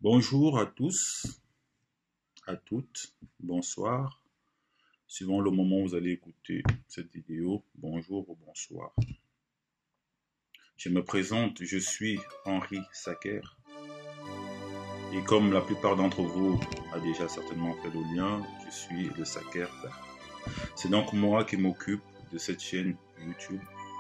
Bonjour à tous, à toutes, bonsoir. Suivant le moment où vous allez écouter cette vidéo, bonjour ou bonsoir. Je me présente, je suis Henri Sacker. Et comme la plupart d'entre vous a déjà certainement fait le lien, je suis le Sacker. C'est donc moi qui m'occupe de cette chaîne YouTube.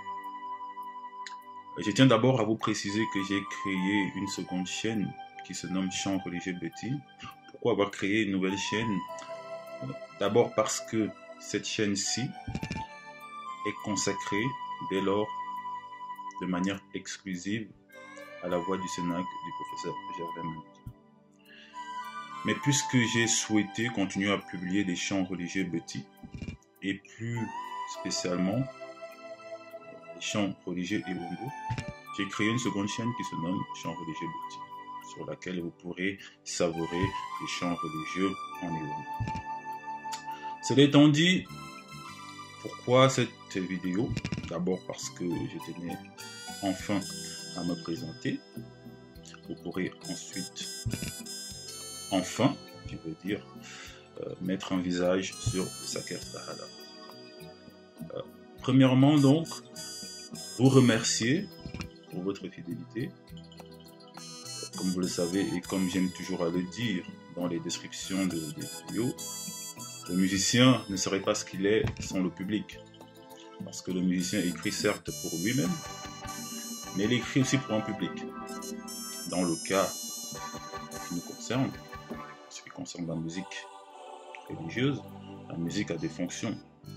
Je tiens d'abord à vous préciser que j'ai créé une seconde chaîne qui se nomme Chant religieux Betty. Pourquoi avoir créé une nouvelle chaîne? D'abord parce que cette chaîne-ci est consacrée dès lors de manière exclusive à la voix du Cénacle du professeur Gervais Mendoza. Mais puisque j'ai souhaité continuer à publier des chants religieux Betty, et plus spécialement les chants religieux Ewondo, j'ai créé une seconde chaîne qui se nomme Chants religieux Betty, sur laquelle vous pourrez savourer les chants religieux en Ewondo. Cela étant dit, pourquoi cette vidéo? D'abord parce que je tenais enfin à me présenter. Vous pourrez ensuite, enfin, je veux dire, mettre un visage sur le Sacker Dahala. Premièrement donc, vous remercier pour votre fidélité. Comme vous le savez et comme j'aime toujours à le dire dans les descriptions des vidéos, le musicien ne serait pas ce qu'il est sans le public. Parce que le musicien écrit certes pour lui-même, mais il écrit aussi pour un public. Dans le cas qui nous concerne, ce qui concerne la musique religieuse, la musique a des fonctions.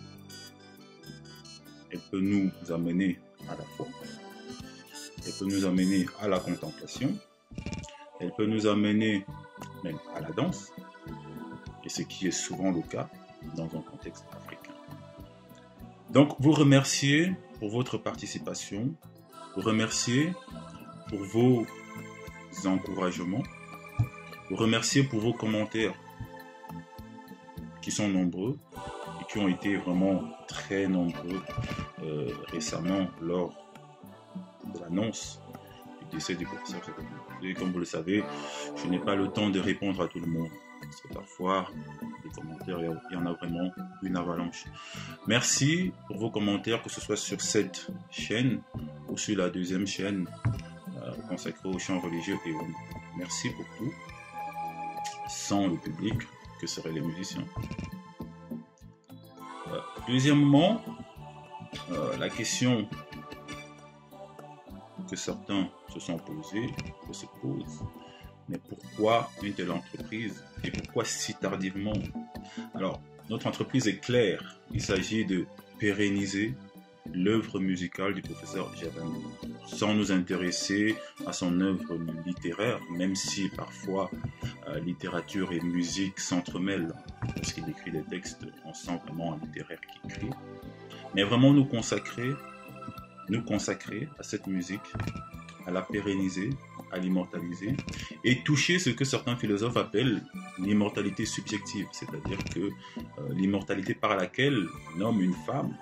Elle peut nous amener à la foi, elle peut nous amener à la contemplation, elle peut nous amener même à la danse, et ce qui est souvent le cas dans un contexte africain. Donc, vous remercier pour votre participation, vous remercier pour vos encouragements, vous remercier pour vos commentaires qui sont nombreux et qui ont été vraiment très nombreux récemment lors de l'annonce du décès du professeur Gervais Mendoza. Et comme vous le savez, je n'ai pas le temps de répondre à tout le monde. Parce que parfois, les commentaires, il y en a vraiment une avalanche. Merci pour vos commentaires, que ce soit sur cette chaîne ou sur la deuxième chaîne consacrée aux chants religieux et Ewondo. Merci pour tout. Sans le public, que seraient les musiciens? Deuxièmement, la question que certains se sont posés, que se posent, mais pourquoi une telle entreprise et pourquoi si tardivement? Alors, notre entreprise est claire. Il s'agit de pérenniser l'œuvre musicale du professeur Gervais Mendoza, sans nous intéresser à son œuvre littéraire, même si parfois littérature et musique s'entremêlent, parce qu'il écrit des textes, on sent vraiment un littéraire qui écrit, mais vraiment nous consacrer à cette musique, à la pérenniser, à l'immortaliser et toucher ce que certains philosophes appellent l'immortalité subjective, c'est-à-dire que l'immortalité par laquelle un homme, une femme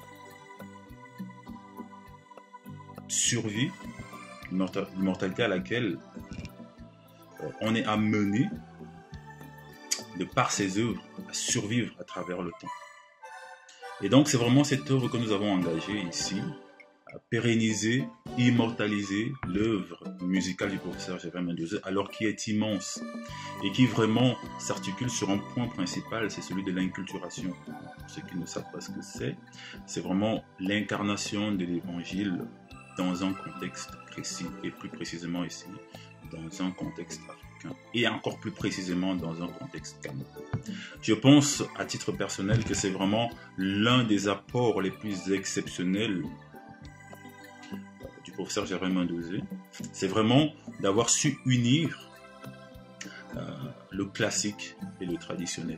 survit, l'immortalité à laquelle on est amené, de par ses œuvres, à survivre à travers le temps. Et donc c'est vraiment cette œuvre que nous avons engagée ici, à pérenniser, immortaliser l'œuvre musicale du professeur Gervais Mendoza, alors qui est immense et qui vraiment s'articule sur un point principal, c'est celui de l'inculturation. Pour ceux qui ne savent pas ce que c'est vraiment l'incarnation de l'évangile dans un contexte précis, et plus précisément ici, dans un contexte africain, et encore plus précisément dans un contexte camerounais. Je pense, à titre personnel, que c'est vraiment l'un des apports les plus exceptionnels du professeur Gervais Mendoza. C'est vraiment d'avoir su unir le classique et le traditionnel.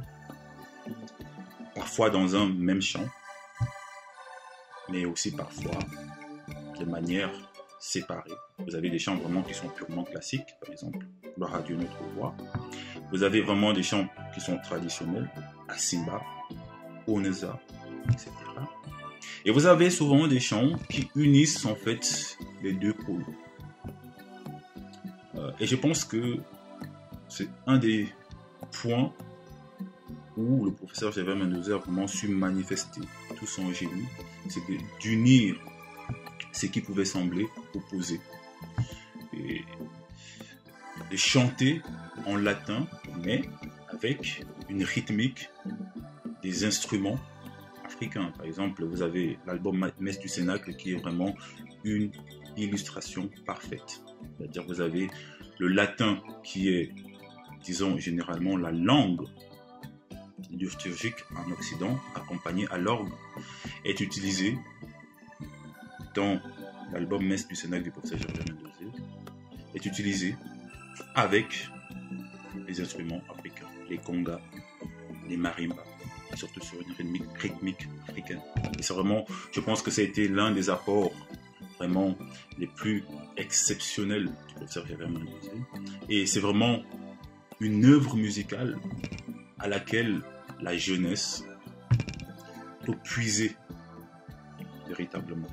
Parfois dans un même chant, mais aussi parfois de manière séparée. Vous avez des chants vraiment qui sont purement classiques, par exemple, Gloire à Dieu notre voix. Vous avez vraiment des chants qui sont traditionnels, Asimba, Oneza, etc. Et vous avez souvent des chants qui unissent en fait les deux pôles. Et je pense que c'est un des points où le professeur Gervais Mendoza a vraiment su manifester tout son génie, c'est d'unir ce qui pouvait sembler opposé. Et de chanter en latin, mais avec une rythmique des instruments africains. Par exemple, vous avez l'album Messe du Cénacle qui est vraiment une illustration parfaite. C'est-à-dire que vous avez le latin qui est, disons, généralement la langue liturgique en Occident, accompagné à l'orgue, est utilisé dans l'album Messe du Cénacle du professeur Gervais Mendoza, est utilisé avec les instruments africains, les congas, les marimbas, surtout sur une rythmique africaine. Et c'est vraiment, je pense que ça a été l'un des apports vraiment les plus exceptionnels du professeur Gervais Mendoza. Et c'est vraiment une œuvre musicale à laquelle la jeunesse peut puiser véritablement.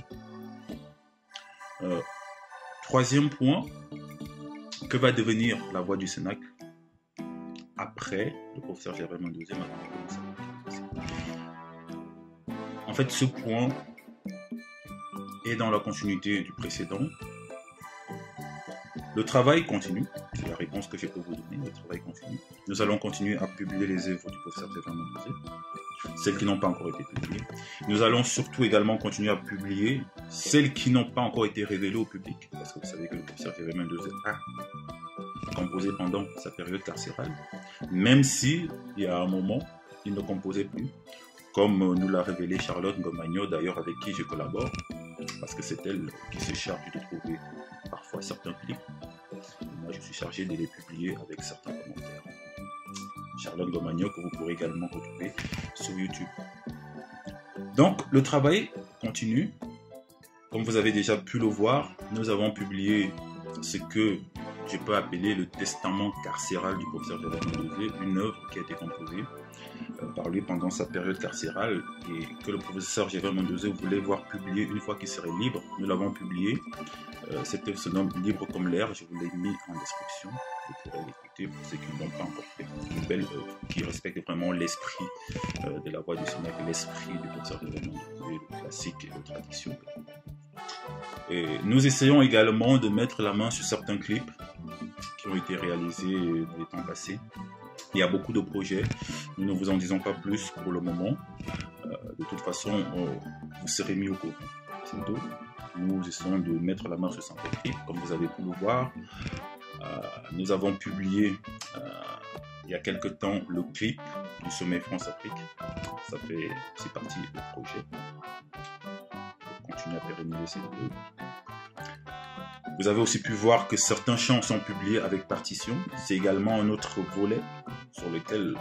Troisième point, que va devenir la voix du Cénacle après le professeur Gervais Mendoza? En fait, ce point est dans la continuité du précédent. Le travail continue, c'est la réponse que je peux vous donner, le travail continue. Nous allons continuer à publier les œuvres du professeur Gervais Mendoza, celles qui n'ont pas encore été publiées. Nous allons surtout également continuer à publier celles qui n'ont pas encore été révélées au public, parce que vous savez que le professeur Gervais Mendoza a composé pendant sa période carcérale, même si il y a un moment, il ne composait plus, comme nous l'a révélé Charlotte Ngomagno, d'ailleurs avec qui je collabore, parce que c'est elle qui se charge de trouver parfois certains clips. Moi, je suis chargé de les publier avec certains commentaires. Charlotte Ngomagno, que vous pourrez également retrouver sur YouTube. Donc, le travail continue. Comme vous avez déjà pu le voir, nous avons publié ce que je peux appeler le testament carcéral du professeur Gervais Mendoza, une œuvre qui a été composée par lui pendant sa période carcérale et que le professeur Gervais Mendoza voulait voir publier une fois qu'il serait libre. Nous l'avons publié. Cette œuvre se nomme Libre comme l'air. Je vous l'ai mis en description. Vous pourrez l'écouter pour ceux qui ne l'ont pas encore fait. Une belle œuvre qui respecte vraiment l'esprit de la voix du Cénacle, l'esprit du professeur Gervais Mendoza, le classique et le traditionnel. Et nous essayons également de mettre la main sur certains clips qui ont été réalisés dans les temps passés. Il y a beaucoup de projets, nous ne vous en disons pas plus pour le moment. De toute façon, vous serez mis au courant. C'est tout. Nous essayons de mettre la main sur certains clips, comme vous avez pu le voir. Nous avons publié il y a quelque temps le clip du sommet France-Afrique. Ça fait aussi partie du projet. Pour continuer à pérenniser ces vidéos. Vous avez aussi pu voir que certains chants sont publiés avec partition. C'est également un autre volet sur lequel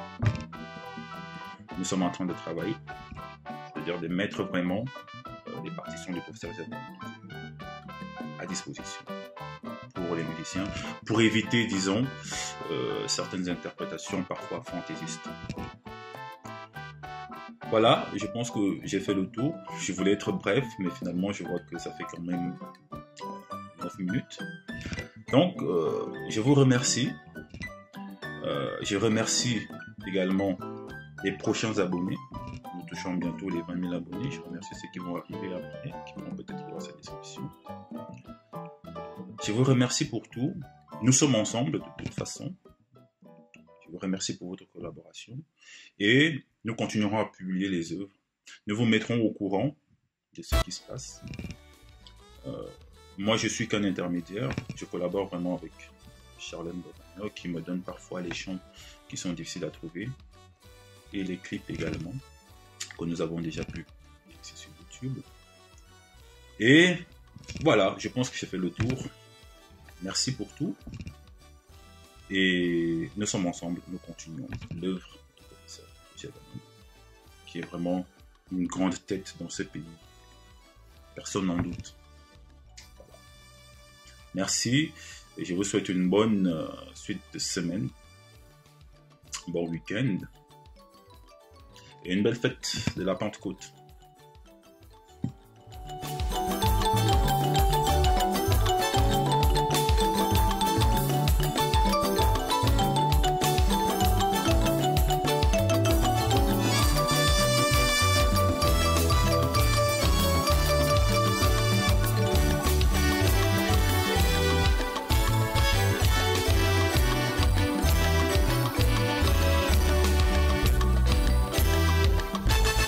nous sommes en train de travailler. C'est-à-dire de mettre vraiment les partitions du professeur Gervais à disposition pour les musiciens, pour éviter, disons, certaines interprétations parfois fantaisistes. Voilà, je pense que j'ai fait le tour. Je voulais être bref, mais finalement, je vois que ça fait quand même 9 minutes. Donc, je vous remercie. Je remercie également les prochains abonnés. Nous touchons bientôt les 20 000 abonnés. Je remercie ceux qui vont arriver après, qui vont peut-être voir cette description. Je vous remercie pour tout. Nous sommes ensemble de toute façon. Je vous remercie pour votre collaboration. Et nous continuerons à publier les œuvres. Nous vous mettrons au courant de ce qui se passe. Moi, je suis qu'un intermédiaire. Je collabore vraiment avec Charlotte Ngomagno qui me donne parfois les chants qui sont difficiles à trouver et les clips également que nous avons déjà pu ici sur YouTube. Et voilà, je pense que j'ai fait le tour. Merci pour tout. Et nous sommes ensemble, nous continuons l'œuvre du professeur Gervais Mendoza, qui est vraiment une grande tête dans ce pays. Personne n'en doute. Voilà. Merci et je vous souhaite une bonne suite de semaine. Bon week-end et une belle fête de la Pentecôte.